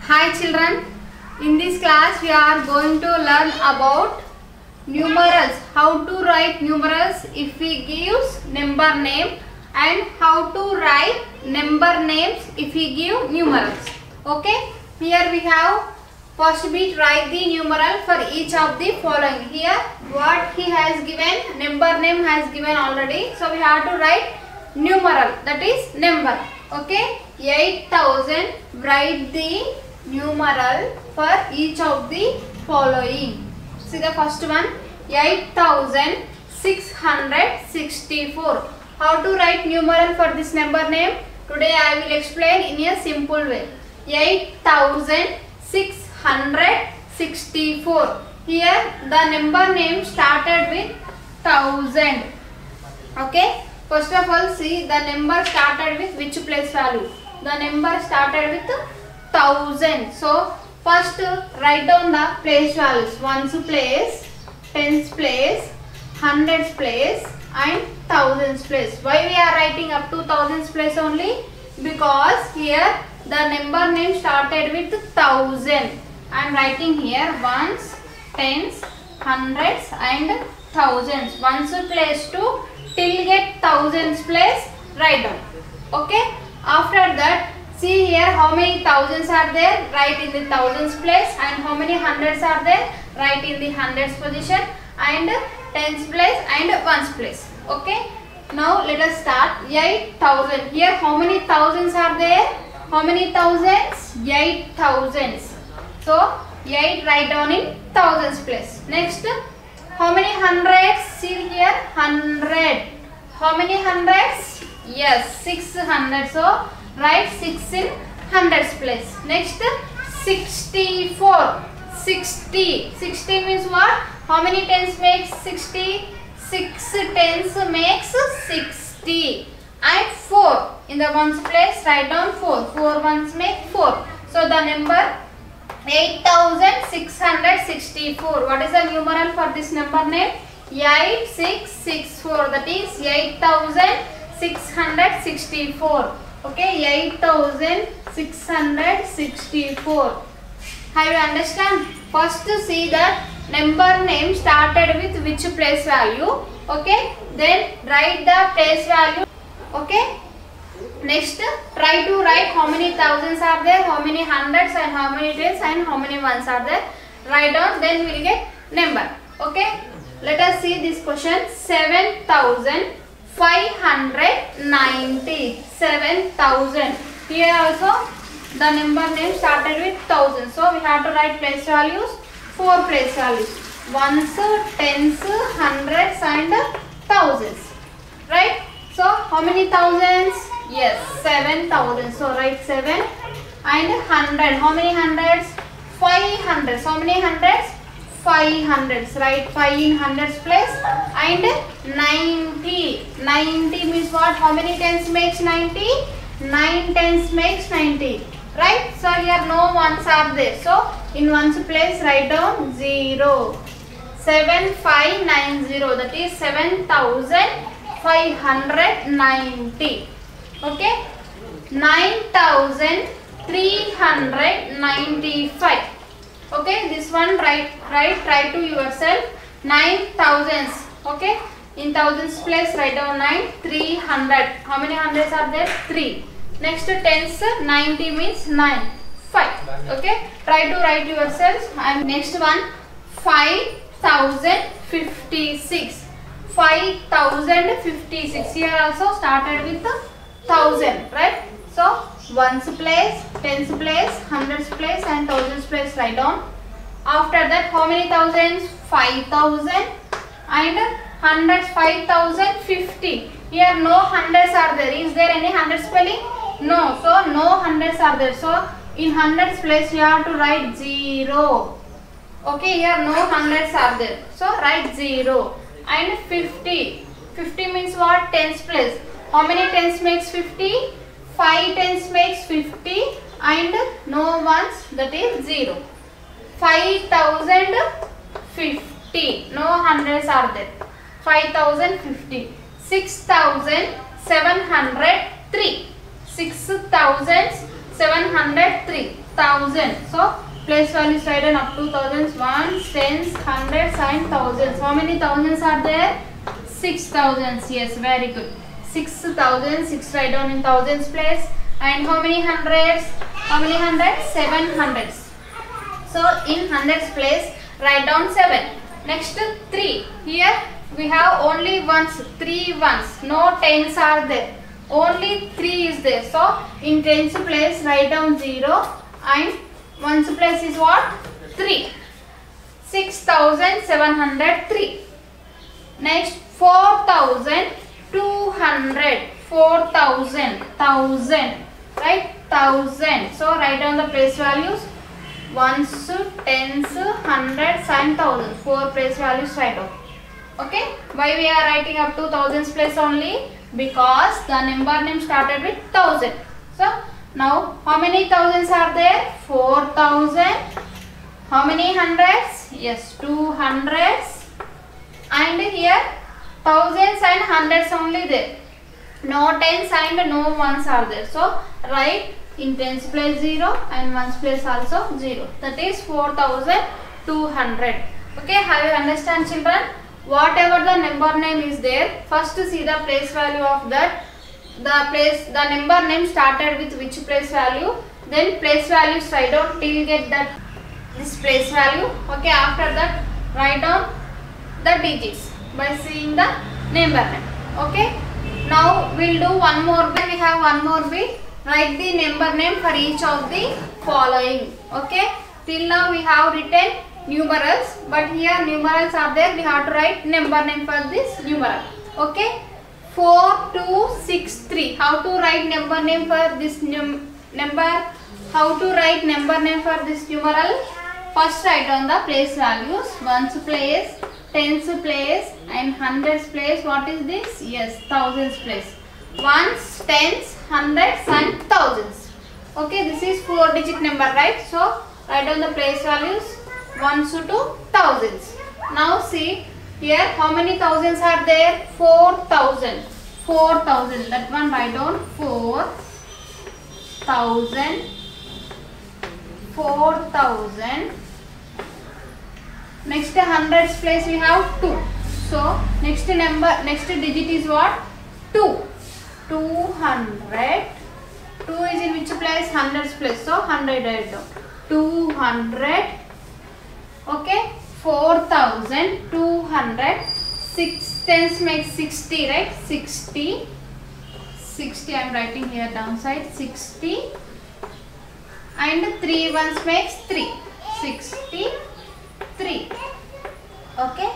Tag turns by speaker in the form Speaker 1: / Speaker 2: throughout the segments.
Speaker 1: Hi children, in this class we are going to learn about numerals, how to write numerals if we give number name and how to write number names if we give numerals. Okay, here we have first bit, write the numeral for each of the following. Here what he has given, number name has given already, so we have to write numeral, that is number. Okay, 8000, write the numeral for each of the following. See the first one, 8664. How to write numeral for this number name? Today I will explain in a simple way. 8664. Here the number name started with 1000. Okay. First of all, see the number started with which place value? The number started with 1000. So first write down the place values. Ones place, tens place, hundreds place and thousands place. Why we are writing up to thousands place only? Because here the number name started with 1000. I am writing here ones, tens, hundreds and thousands. Ones place to till get thousands place, write down. Okay. After that, see here how many thousands are there, write in the thousands place, and how many hundreds are there, write in the hundreds position, and tens place and ones place. Okay. Now let us start. 8000. Here how many thousands are there? How many thousands? 8 thousands. So 8 write down in thousands place. Next, how many hundreds? See here 100. How many hundreds? Yes, 600. So write 6 in hundreds place. Next, 64. 60. 60 means what? How many tens makes 60? 6 tens makes 60. And 4. In the ones place, write down 4. 4 ones make 4. So the number 8664. What is the numeral for this number name? 8664. That is 8664. Okay, 8664. Have you understand? First see that number name started with which place value. Okay, then write the place value. Okay. Next, try to write how many thousands are there, how many hundreds and how many tens and how many ones are there. Write down, then we will get number. Okay. Let us see this question. 7590. 7000. Here also the number name started with 1000. So we have to write place values. 4 place values. Ones, tens, hundreds and thousands. Right? So how many thousands? Yes, 7000. So write 7 and 100. How many hundreds? 500. How many hundreds? 500. Write 5 in hundreds place. And 90. 90 means what? How many tens makes 90? 9 tens makes 90. Right? So here no ones are there. So in ones place write down 0. 7590. That is 7590. Okay. 9395. Okay, this one try to yourself. 9000s. Okay, in thousands place write down 9. 300. How many hundreds are there? 3. Next tens, 90 means 9. 5. Okay, try to write yourselves. And next one, 5056. 5056. Here also started with 1000, right? So ones place, tens place, hundreds place and thousands place write down. After that, how many thousands? 5000 and hundreds 5050. Here no hundreds are there. Is there any hundred spelling? No. So no hundreds are there. So in hundreds place you have to write 0. Okay, here no hundreds are there. So write 0. And 50. 50 means what? Tens place. How many tens makes 50? 5 tens makes 50 and no ones, that is 0. 5050. No hundreds are there. 5050. 6703. 6703. 1000. So place values write down up to thousands, ones, tens, hundreds and thousands. How many thousands are there? 6,000. Yes, very good. 6,000. 6 write down in thousands place. And how many hundreds? How many hundreds? 7 hundreds. So in hundreds place write down 7. Next 3. Here we have only ones, 3 ones. No tens are there. Only 3 is there. So in tens place write down 0 and ones place is what? 3. 6,703. Next 4,200. 4,000. 1,000. Right? 1,000. So write down the place values. Ones, tens, hundreds and thousands. 4 place values write down. Okay. Why we are writing up to thousands place only? Because the number name started with 1,000. So now how many thousands are there? 4,000. How many hundreds? Yes, 2 hundreds. And here thousands and hundreds only there. No tens and no ones are there. So write in tens place 0 and ones place also 0. That is 4,200. Okay, have you understand, children? Whatever the number name is there, first see the place value of that. The number name started with which place value. Then place value write down till get that this place value. Okay, after that write down the digits by seeing the number name. Okay. Now we'll do one more bit. We have one more bit. Write the number name for each of the following. Okay. Till now we have written numerals, but here numerals are there. We have to write number name for this numeral. Okay. 4263. How to write number name for this number? How to write number name for this numeral? First write down the place values. Ones place, tens place and hundreds place. What is this? Yes, thousands place. Ones, tens, hundreds and thousands. Okay, this is 4-digit number, right? So write down the place values ones to thousands. Now see here how many thousands are there? 4,000. 4,000. That one write down 4,000. 4,000. Next hundreds place we have 2. So next digit is what? 2. 200. 2 is in which place? Hundreds place. So 100 write down. 200. Okay. 4,200. 6 tens makes 60, right? 60. 60 I am writing here downside. 60. And 3 ones makes 3. 63. Okay.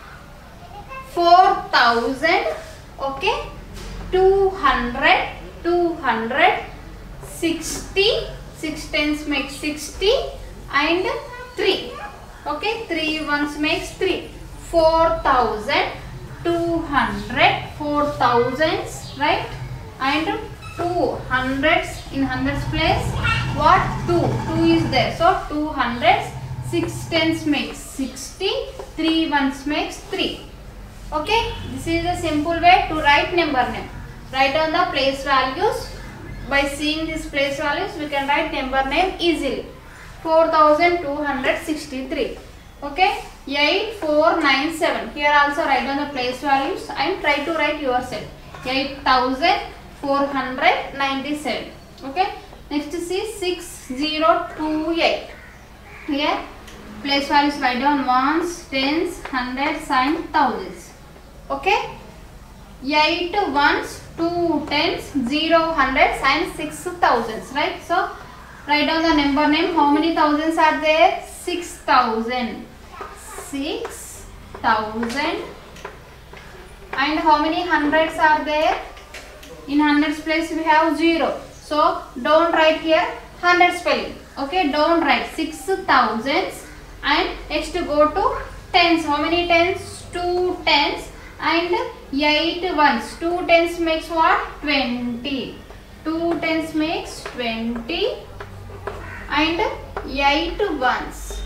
Speaker 1: 4,000. Okay. 200. 200. 60. 6 tens makes 60. And 3. Okay. 3 ones makes 3. 4,000. 200. 4,000s, right? And 2 hundreds in hundreds place. What? 2 is there. So 2 hundreds. 6 tens makes 60. 3 ones makes 3. Okay. This is a simple way to write number name. Write down the place values. By seeing these place values, we can write number name easily. 4,263. Okay. 8497. Here also write down the place values and try to write yourself. 8,497. Okay. Next see 6028. Here place values write down ones, tens, hundreds and thousands. Okay. 8 ones, 2 tens, 0 hundreds and 6 thousands. Right. So write down the number name. How many thousands are there? 6,000. 6,000. And how many hundreds are there? In hundreds place we have 0. So don't write here hundred spelling. Okay, don't write 6,000s. And next go to tens. How many tens? 2 tens and 8 ones. 2 tens makes what? 20. 2 tens makes 20 and 8 ones.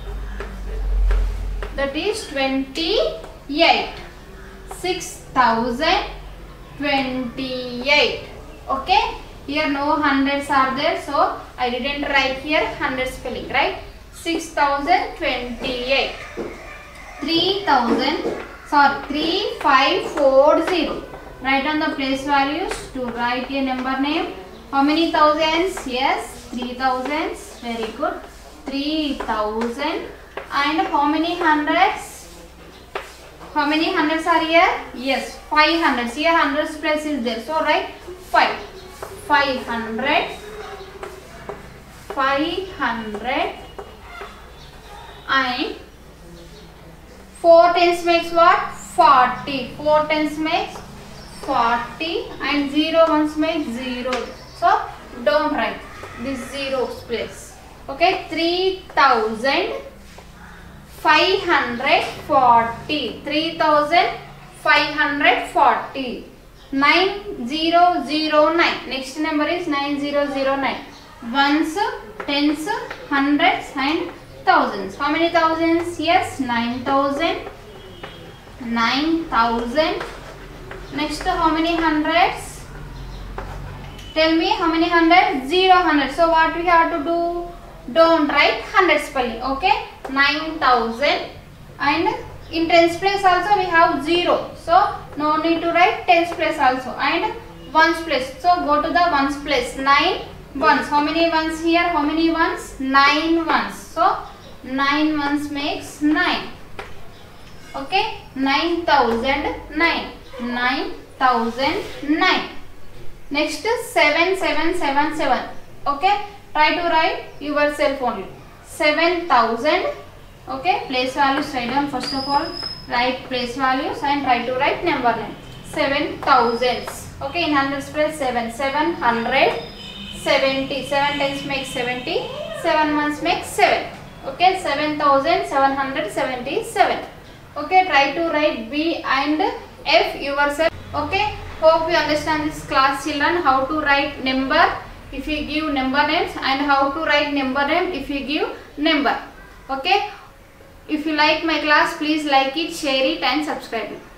Speaker 1: That is 28. 6,028. Okay. Here no hundreds are there. So I didn't write here 100 spelling, right? 6028. 3540. Write on the place values to write a number name. How many thousands? Yes, 3 thousands. Very good. 3000. And how many hundreds? How many hundreds are here? Yes, 500. Here hundreds place is there. So write 5. 500. 500. And 4 tens makes what? 40. 4 tens makes 40. And 0 ones make 0. So don't write this 0's place. Okay, 3540. 3540. 9009. Next number is 9009. Ones, tens, hundreds and thousands. How many thousands? Yes, 9000. 9000. Next, how many hundreds? Tell me how many hundreds? 0 hundred. So what we have to do? Don't write 100 spelling. Okay, 9000. And in tens place also we have 0. So no need to write tens place also. And ones place. So go to the ones place. 9 ones. How many ones here? How many ones? 9 ones. So 9 ones makes 9. Okay, 9009. 9009. Next 7777. Okay, try to write yourself only. 7000. Okay, place values write down. First of all, write place values and try to write number name. 7000s. Okay, in hundreds place 7. 700. 70. 7 tens make 70. 7 ones make 7. Okay, 7777. Okay, try to write B and F yourself. Okay, hope you understand this class, children. How to write number if you give number names and how to write number name if you give number. Okay, if you like my class, please like it, share it and subscribe it.